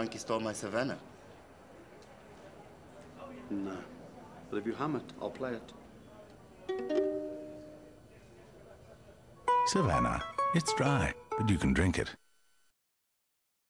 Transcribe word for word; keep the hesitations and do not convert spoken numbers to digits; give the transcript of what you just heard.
monkey stole my Savannah. No. But if you hum it, I'll play it. Savannah. It's dry, but you can drink it.